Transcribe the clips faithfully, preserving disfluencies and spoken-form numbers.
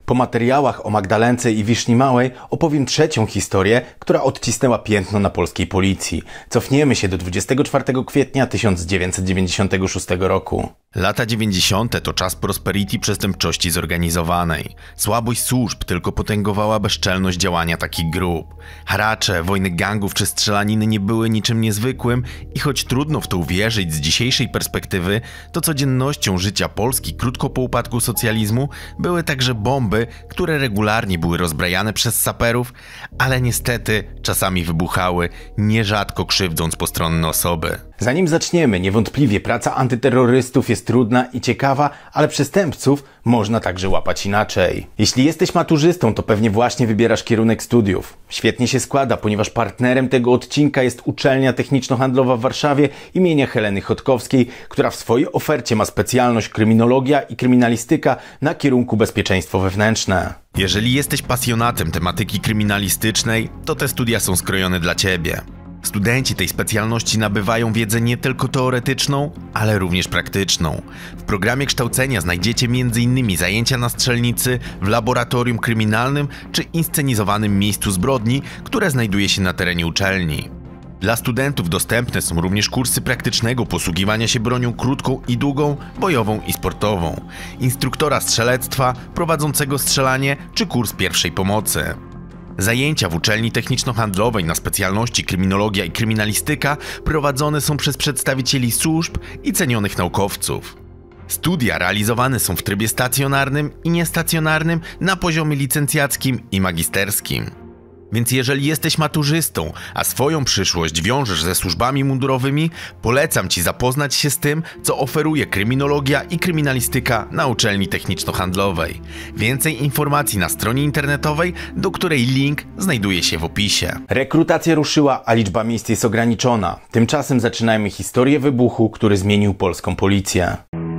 Po materiałach o Magdalence i Wiszni Małej opowiem trzecią historię, która odcisnęła piętno na polskiej policji. Cofniemy się do dwudziestego czwartego kwietnia tysiąc dziewięćset dziewięćdziesiątego szóstego roku. Lata dziewięćdziesiąte to czas prosperity przestępczości zorganizowanej. Słabość służb tylko potęgowała bezczelność działania takich grup. Haracze, wojny gangów czy strzelaniny nie były niczym niezwykłym i choć trudno w to uwierzyć z dzisiejszej perspektywy, to codziennością życia Polski krótko po upadku socjalizmu były także bomby, które regularnie były rozbrajane przez saperów, ale niestety czasami wybuchały, nierzadko krzywdząc postronne osoby. Zanim zaczniemy, niewątpliwie praca antyterrorystów jest trudna i ciekawa, ale przestępców można także łapać inaczej. Jeśli jesteś maturzystą, to pewnie właśnie wybierasz kierunek studiów. Świetnie się składa, ponieważ partnerem tego odcinka jest Uczelnia Techniczno-Handlowa w Warszawie imienia Heleny Chodkowskiej, która w swojej ofercie ma specjalność kryminologia i kryminalistyka na kierunku bezpieczeństwo wewnętrzne. Jeżeli jesteś pasjonatem tematyki kryminalistycznej, to te studia są skrojone dla Ciebie. Studenci tej specjalności nabywają wiedzę nie tylko teoretyczną, ale również praktyczną. W programie kształcenia znajdziecie między innymi zajęcia na strzelnicy, w laboratorium kryminalnym czy inscenizowanym miejscu zbrodni, które znajduje się na terenie uczelni. Dla studentów dostępne są również kursy praktycznego posługiwania się bronią krótką i długą, bojową i sportową, instruktora strzelectwa, prowadzącego strzelanie czy kurs pierwszej pomocy. Zajęcia w Uczelni Techniczno-Handlowej na specjalności kryminologia i kryminalistyka prowadzone są przez przedstawicieli służb i cenionych naukowców. Studia realizowane są w trybie stacjonarnym i niestacjonarnym na poziomie licencjackim i magisterskim. Więc jeżeli jesteś maturzystą, a swoją przyszłość wiążesz ze służbami mundurowymi, polecam Ci zapoznać się z tym, co oferuje kryminologia i kryminalistyka na Uczelni Techniczno-Handlowej. Więcej informacji na stronie internetowej, do której link znajduje się w opisie. Rekrutacja ruszyła, a liczba miejsc jest ograniczona. Tymczasem zaczynajmy historię wybuchu, który zmienił polską policję.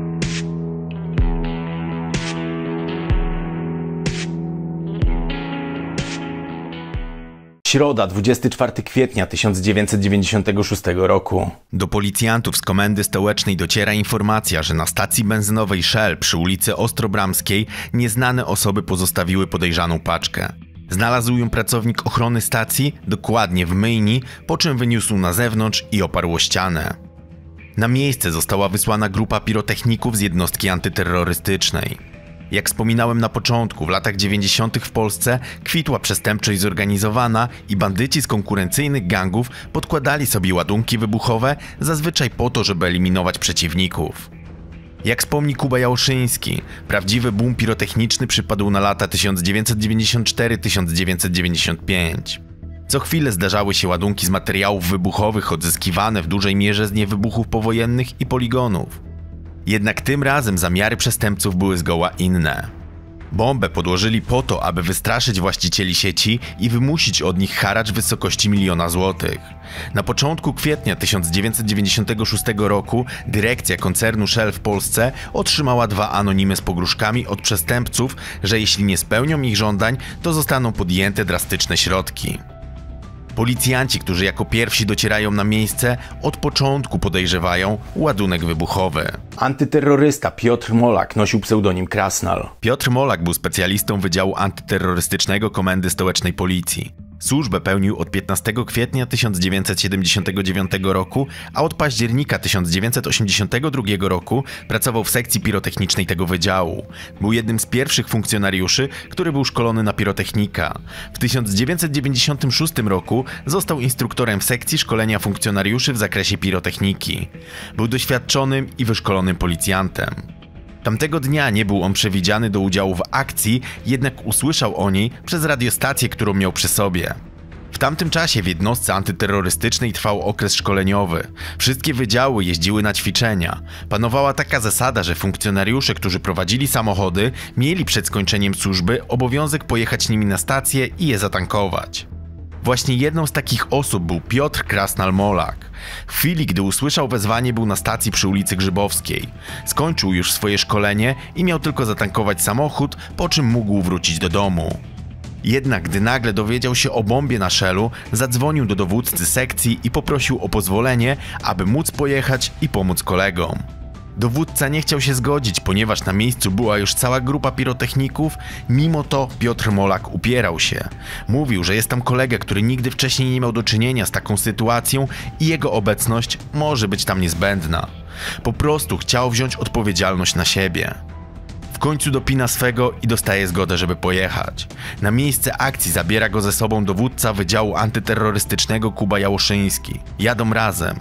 Środa, dwudziestego czwartego kwietnia tysiąc dziewięćset dziewięćdziesiątego szóstego roku. Do policjantów z Komendy Stołecznej dociera informacja, że na stacji benzynowej Shell przy ulicy Ostrobramskiej nieznane osoby pozostawiły podejrzaną paczkę. Znalazł ją pracownik ochrony stacji, dokładnie w myjni, po czym wyniósł na zewnątrz i oparł o ścianę. Na miejsce została wysłana grupa pirotechników z jednostki antyterrorystycznej. Jak wspominałem na początku, w latach dziewięćdziesiątych w Polsce kwitła przestępczość zorganizowana i bandyci z konkurencyjnych gangów podkładali sobie ładunki wybuchowe, zazwyczaj po to, żeby eliminować przeciwników. Jak wspomni Kuba Jałszyński, prawdziwy boom pirotechniczny przypadł na lata tysiąc dziewięćset dziewięćdziesiąt cztery do tysiąc dziewięćset dziewięćdziesiąt pięć. Co chwilę zdarzały się ładunki z materiałów wybuchowych odzyskiwane w dużej mierze z niewybuchów powojennych i poligonów. Jednak tym razem zamiary przestępców były zgoła inne. Bombę podłożyli po to, aby wystraszyć właścicieli sieci i wymusić od nich haracz w wysokości miliona złotych. Na początku kwietnia tysiąc dziewięćset dziewięćdziesiątego szóstego roku dyrekcja koncernu Shell w Polsce otrzymała dwa anonimy z pogróżkami od przestępców, że jeśli nie spełnią ich żądań, to zostaną podjęte drastyczne środki. Policjanci, którzy jako pierwsi docierają na miejsce, od początku podejrzewają ładunek wybuchowy. Antyterrorysta Piotr Molak nosił pseudonim Krasnal. Piotr Molak był specjalistą Wydziału Antyterrorystycznego Komendy Stołecznej Policji. Służbę pełnił od piętnastego kwietnia tysiąc dziewięćset siedemdziesiątego dziewiątego roku, a od października tysiąc dziewięćset osiemdziesiątego drugiego roku pracował w sekcji pirotechnicznej tego wydziału. Był jednym z pierwszych funkcjonariuszy, który był szkolony na pirotechnika. W tysiąc dziewięćset dziewięćdziesiątym szóstym roku został instruktorem w sekcji szkolenia funkcjonariuszy w zakresie pirotechniki. Był doświadczonym i wyszkolonym policjantem. Tamtego dnia nie był on przewidziany do udziału w akcji, jednak usłyszał o niej przez radiostację, którą miał przy sobie. W tamtym czasie w jednostce antyterrorystycznej trwał okres szkoleniowy. Wszystkie wydziały jeździły na ćwiczenia. Panowała taka zasada, że funkcjonariusze, którzy prowadzili samochody, mieli przed skończeniem służby obowiązek pojechać nimi na stację i je zatankować. Właśnie jedną z takich osób był Piotr Krasnal Molak. W chwili, gdy usłyszał wezwanie, był na stacji przy ulicy Grzybowskiej. Skończył już swoje szkolenie i miał tylko zatankować samochód, po czym mógł wrócić do domu. Jednak gdy nagle dowiedział się o bombie na Shellu, zadzwonił do dowódcy sekcji i poprosił o pozwolenie, aby móc pojechać i pomóc kolegom. Dowódca nie chciał się zgodzić, ponieważ na miejscu była już cała grupa pirotechników, mimo to Piotr Molak upierał się. Mówił, że jest tam kolega, który nigdy wcześniej nie miał do czynienia z taką sytuacją i jego obecność może być tam niezbędna. Po prostu chciał wziąć odpowiedzialność na siebie. W końcu dopina swego i dostaje zgodę, żeby pojechać. Na miejsce akcji zabiera go ze sobą dowódca Wydziału Antyterrorystycznego Kuba Jałoszyński. Jadą razem.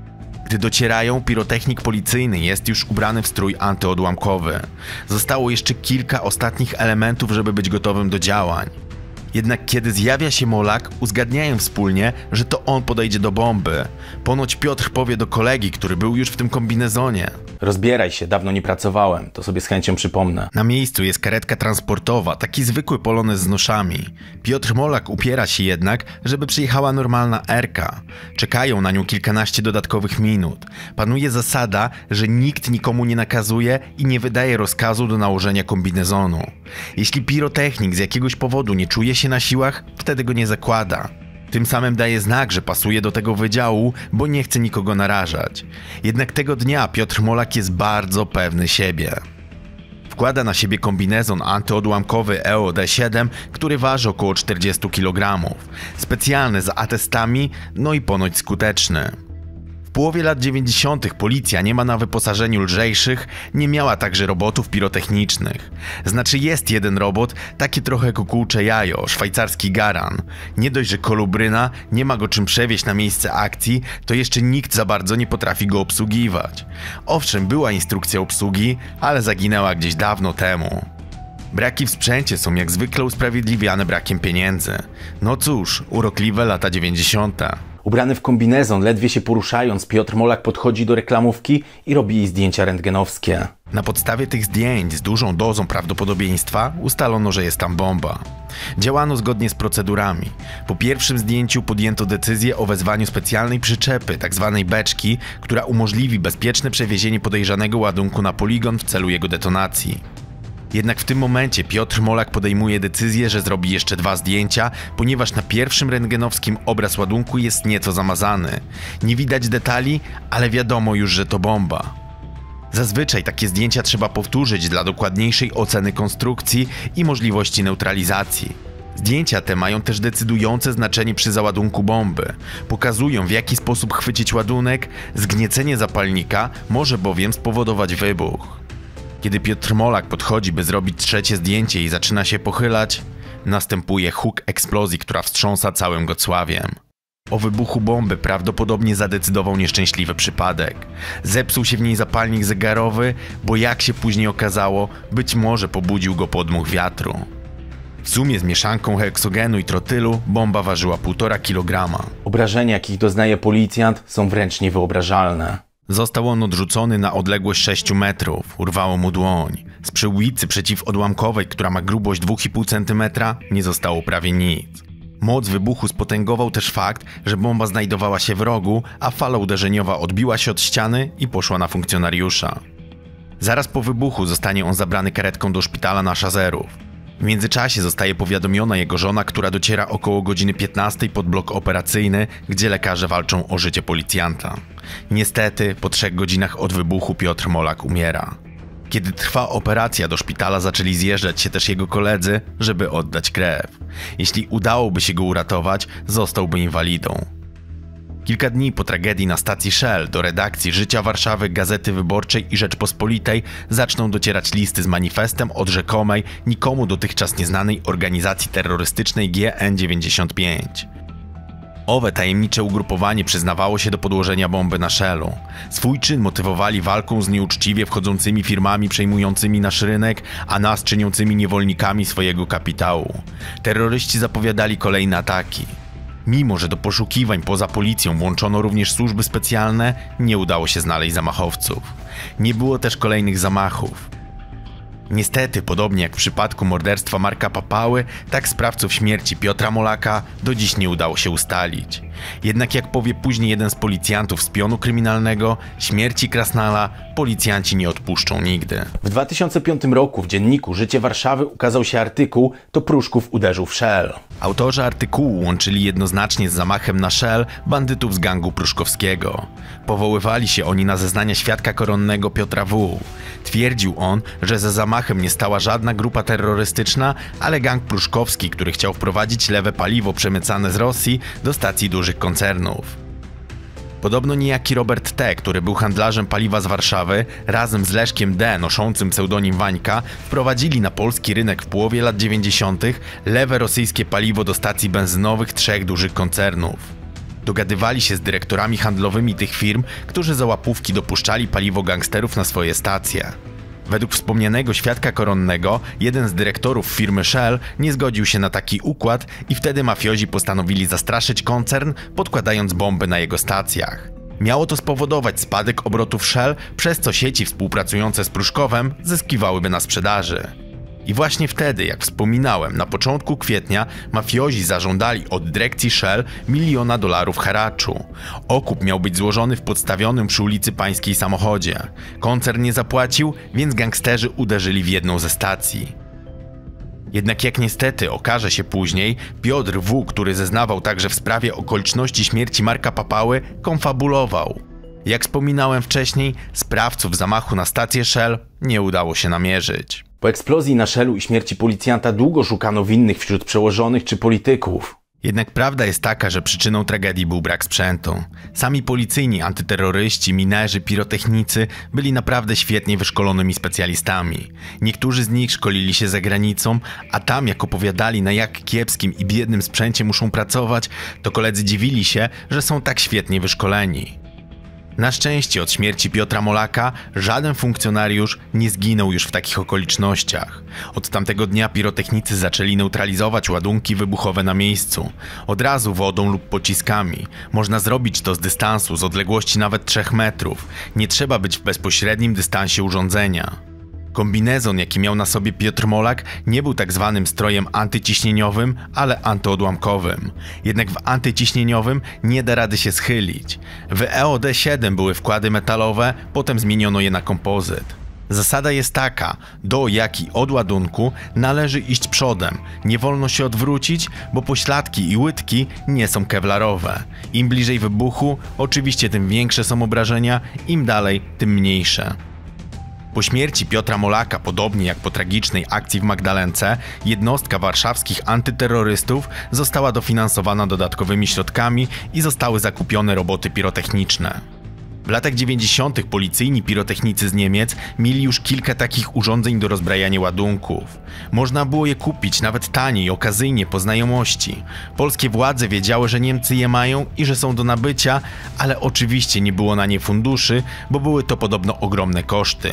Gdy docierają, pirotechnik policyjny jest już ubrany w strój antyodłamkowy. Zostało jeszcze kilka ostatnich elementów, żeby być gotowym do działań. Jednak kiedy zjawia się Molak, uzgadniają wspólnie, że to on podejdzie do bomby. Ponoć Piotr powie do kolegi, który był już w tym kombinezonie. Rozbieraj się, dawno nie pracowałem, to sobie z chęcią przypomnę. Na miejscu jest karetka transportowa, taki zwykły polonez z noszami. Piotr Molak upiera się jednak, żeby przyjechała normalna erka. Czekają na nią kilkanaście dodatkowych minut. Panuje zasada, że nikt nikomu nie nakazuje i nie wydaje rozkazu do nałożenia kombinezonu. Jeśli pirotechnik z jakiegoś powodu nie czuje się na siłach, wtedy go nie zakłada. Tym samym daje znak, że pasuje do tego wydziału, bo nie chce nikogo narażać. Jednak tego dnia Piotr Molak jest bardzo pewny siebie. Wkłada na siebie kombinezon antyodłamkowy E O D siedem, który waży około czterdzieści kilogramów. Specjalny z atestami, no i ponoć skuteczny. W połowie lat dziewięćdziesiątych policja nie ma na wyposażeniu lżejszych, nie miała także robotów pirotechnicznych. Znaczy jest jeden robot, takie trochę kukułcze jajo, szwajcarski Garan. Nie dość, że kolubryna, nie ma go czym przewieźć na miejsce akcji, to jeszcze nikt za bardzo nie potrafi go obsługiwać. Owszem, była instrukcja obsługi, ale zaginęła gdzieś dawno temu. Braki w sprzęcie są jak zwykle usprawiedliwiane brakiem pieniędzy. No cóż, urokliwe lata dziewięćdziesiąte. Ubrany w kombinezon, ledwie się poruszając, Piotr Molak podchodzi do reklamówki i robi jej zdjęcia rentgenowskie. Na podstawie tych zdjęć z dużą dozą prawdopodobieństwa ustalono, że jest tam bomba. Działano zgodnie z procedurami. Po pierwszym zdjęciu podjęto decyzję o wezwaniu specjalnej przyczepy, tzw. beczki, która umożliwi bezpieczne przewiezienie podejrzanego ładunku na poligon w celu jego detonacji. Jednak w tym momencie Piotr Molak podejmuje decyzję, że zrobi jeszcze dwa zdjęcia, ponieważ na pierwszym rentgenowskim obraz ładunku jest nieco zamazany. Nie widać detali, ale wiadomo już, że to bomba. Zazwyczaj takie zdjęcia trzeba powtórzyć dla dokładniejszej oceny konstrukcji i możliwości neutralizacji. Zdjęcia te mają też decydujące znaczenie przy załadunku bomby. Pokazują, w jaki sposób chwycić ładunek, zgniecenie zapalnika może bowiem spowodować wybuch. Kiedy Piotr Molak podchodzi, by zrobić trzecie zdjęcie i zaczyna się pochylać, następuje huk eksplozji, która wstrząsa całym Gocławiem. O wybuchu bomby prawdopodobnie zadecydował nieszczęśliwy przypadek. Zepsuł się w niej zapalnik zegarowy, bo jak się później okazało, być może pobudził go podmuch wiatru. W sumie z mieszanką heksogenu i trotylu bomba ważyła półtora kilograma. Obrażenia, jakich doznaje policjant, są wręcz niewyobrażalne. Został on odrzucony na odległość sześciu metrów, urwało mu dłoń. Z przyłbicy przeciwodłamkowej, która ma grubość dwa i pół centymetra, nie zostało prawie nic. Moc wybuchu spotęgował też fakt, że bomba znajdowała się w rogu, a fala uderzeniowa odbiła się od ściany i poszła na funkcjonariusza. Zaraz po wybuchu zostanie on zabrany karetką do szpitala na Szazerów. W międzyczasie zostaje powiadomiona jego żona, która dociera około godziny piętnastej pod blok operacyjny, gdzie lekarze walczą o życie policjanta. Niestety, po trzech godzinach od wybuchu Piotr Molak umiera. Kiedy trwa operacja, do szpitala zaczęli zjeżdżać się też jego koledzy, żeby oddać krew. Jeśli udałoby się go uratować, zostałby inwalidą. Kilka dni po tragedii na stacji Shell do redakcji Życia Warszawy, Gazety Wyborczej i Rzeczpospolitej zaczną docierać listy z manifestem od rzekomej, nikomu dotychczas nieznanej organizacji terrorystycznej G N dziewięćdziesiąt pięć. Owe tajemnicze ugrupowanie przyznawało się do podłożenia bomby na Shellu. Swój czyn motywowali walką z nieuczciwie wchodzącymi firmami przejmującymi nasz rynek, a nas czyniącymi niewolnikami swojego kapitału. Terroryści zapowiadali kolejne ataki. Mimo że do poszukiwań poza policją włączono również służby specjalne, nie udało się znaleźć zamachowców. Nie było też kolejnych zamachów. Niestety, podobnie jak w przypadku morderstwa Marka Papały, tak sprawców śmierci Piotra Molaka do dziś nie udało się ustalić. Jednak jak powie później jeden z policjantów z pionu kryminalnego, śmierci Krasnala policjanci nie odpuszczą nigdy. W dwa tysiące piątym roku w dzienniku Życie Warszawy ukazał się artykuł "To Pruszków uderzył w Shell". Autorzy artykułu łączyli jednoznacznie z zamachem na Shell bandytów z gangu pruszkowskiego. Powoływali się oni na zeznania świadka koronnego Piotra W. Twierdził on, że za zamachem nie stała żadna grupa terrorystyczna, ale gang pruszkowski, który chciał wprowadzić lewe paliwo przemycane z Rosji do stacji dużych koncernów. Podobno niejaki Robert T., który był handlarzem paliwa z Warszawy, razem z Leszkiem D., noszącym pseudonim Wańka, wprowadzili na polski rynek w połowie lat dziewięćdziesiątych lewe rosyjskie paliwo do stacji benzynowych trzech dużych koncernów. Dogadywali się z dyrektorami handlowymi tych firm, którzy za łapówki dopuszczali paliwo gangsterów na swoje stacje. Według wspomnianego świadka koronnego, jeden z dyrektorów firmy Shell nie zgodził się na taki układ i wtedy mafiozi postanowili zastraszyć koncern, podkładając bomby na jego stacjach. Miało to spowodować spadek obrotów Shell, przez co sieci współpracujące z Pruszkowem zyskiwałyby na sprzedaży. I właśnie wtedy, jak wspominałem, na początku kwietnia mafiozi zażądali od dyrekcji Shell miliona dolarów haraczu. Okup miał być złożony w podstawionym przy ulicy Pańskiej samochodzie. Koncern nie zapłacił, więc gangsterzy uderzyli w jedną ze stacji. Jednak jak niestety okaże się później, Piotr W., który zeznawał także w sprawie okoliczności śmierci Marka Papały, konfabulował. Jak wspominałem wcześniej, sprawców zamachu na stację Shell nie udało się namierzyć. Po eksplozji na Shellu i śmierci policjanta długo szukano winnych wśród przełożonych czy polityków. Jednak prawda jest taka, że przyczyną tragedii był brak sprzętu. Sami policyjni antyterroryści, minerzy, pirotechnicy byli naprawdę świetnie wyszkolonymi specjalistami. Niektórzy z nich szkolili się za granicą, a tam jak opowiadali, na jak kiepskim i biednym sprzęcie muszą pracować, to koledzy dziwili się, że są tak świetnie wyszkoleni. Na szczęście od śmierci Piotra Molaka żaden funkcjonariusz nie zginął już w takich okolicznościach. Od tamtego dnia pirotechnicy zaczęli neutralizować ładunki wybuchowe na miejscu. Od razu wodą lub pociskami. Można zrobić to z dystansu, z odległości nawet trzech metrów. Nie trzeba być w bezpośrednim dystansie urządzenia. Kombinezon, jaki miał na sobie Piotr Molak, nie był tak zwanym strojem antyciśnieniowym, ale antyodłamkowym. Jednak w antyciśnieniowym nie da rady się schylić. W E O D siedem były wkłady metalowe, potem zmieniono je na kompozyt. Zasada jest taka, do jak i od ładunku należy iść przodem, nie wolno się odwrócić, bo pośladki i łydki nie są kewlarowe. Im bliżej wybuchu, oczywiście tym większe są obrażenia, im dalej, tym mniejsze. Po śmierci Piotra Molaka, podobnie jak po tragicznej akcji w Magdalence, jednostka warszawskich antyterrorystów została dofinansowana dodatkowymi środkami i zostały zakupione roboty pirotechniczne. W latach dziewięćdziesiątych policyjni pirotechnicy z Niemiec mieli już kilka takich urządzeń do rozbrajania ładunków. Można było je kupić nawet taniej, okazyjnie, po znajomości. Polskie władze wiedziały, że Niemcy je mają i że są do nabycia, ale oczywiście nie było na nie funduszy, bo były to podobno ogromne koszty.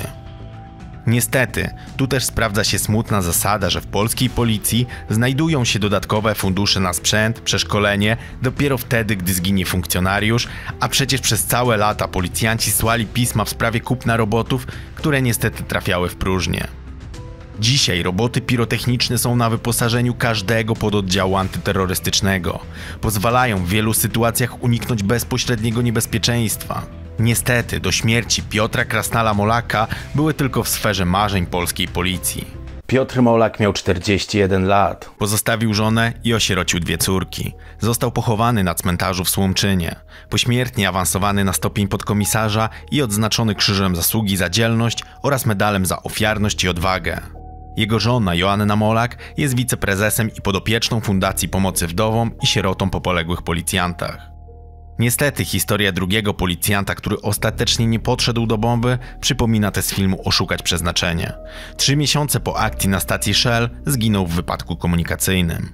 Niestety, tu też sprawdza się smutna zasada, że w polskiej policji znajdują się dodatkowe fundusze na sprzęt, przeszkolenie dopiero wtedy, gdy zginie funkcjonariusz, a przecież przez całe lata policjanci słali pisma w sprawie kupna robotów, które niestety trafiały w próżnię. Dzisiaj roboty pirotechniczne są na wyposażeniu każdego pododdziału antyterrorystycznego. Pozwalają w wielu sytuacjach uniknąć bezpośredniego niebezpieczeństwa. Niestety do śmierci Piotra Krasnala Molaka były tylko w sferze marzeń polskiej policji. Piotr Molak miał czterdzieści jeden lat. Pozostawił żonę i osierocił dwie córki. Został pochowany na cmentarzu w Słomczynie. Pośmiertnie awansowany na stopień podkomisarza i odznaczony Krzyżem Zasługi za dzielność oraz medalem za ofiarność i odwagę. Jego żona Joanna Molak jest wiceprezesem i podopieczną Fundacji Pomocy Wdowom i Sierotom po poległych policjantach. Niestety historia drugiego policjanta, który ostatecznie nie podszedł do bomby, przypomina tę z filmu Oszukać przeznaczenie. Trzy miesiące po akcji na stacji Shell zginął w wypadku komunikacyjnym.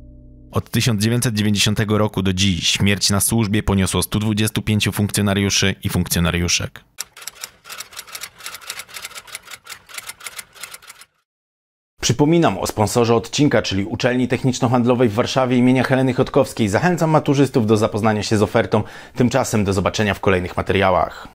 Od tysiąc dziewięćset dziewięćdziesiątego roku do dziś śmierć na służbie poniosło stu dwudziestu pięciu funkcjonariuszy i funkcjonariuszek. Przypominam o sponsorze odcinka, czyli Uczelni Techniczno-Handlowej w Warszawie imienia Heleny Chodkowskiej. Zachęcam maturzystów do zapoznania się z ofertą. Tymczasem do zobaczenia w kolejnych materiałach.